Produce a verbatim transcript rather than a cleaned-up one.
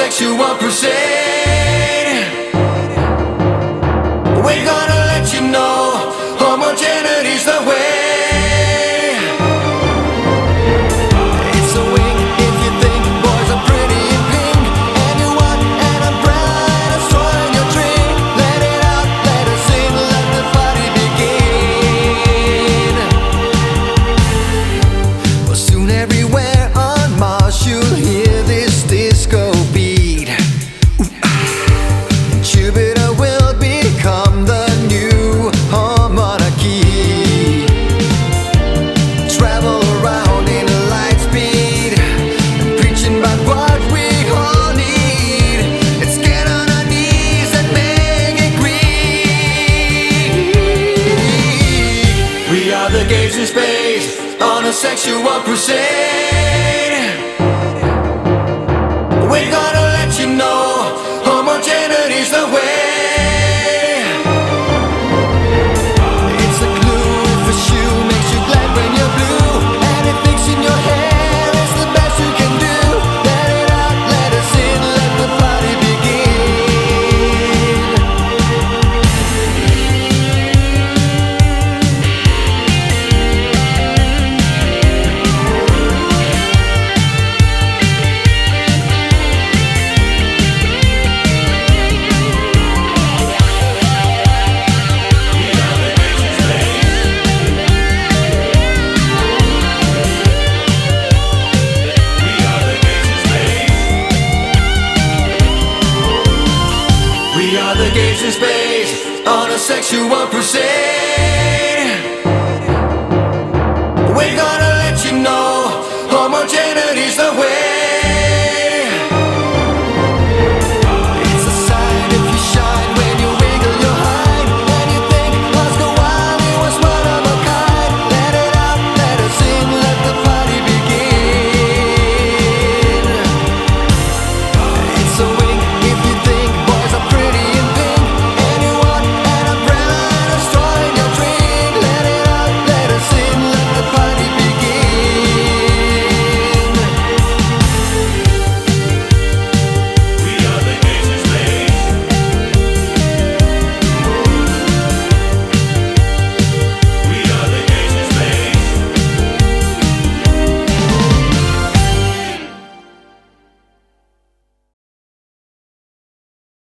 sexual crusade. We're gonna let you know homogenity's the way. It's a wink if you think boys are pretty in pink, and you want an umbrella to destroying your drink. Let it out, let it sing, let the party begin. Well, soon everywhere on Mars you'll hear this disco beat. And Jupiter will become the new monarchy. Travel around in light speed, preaching about what we all need. Let's get on our knees and make it green. We are the gays in space on a sexual crusade.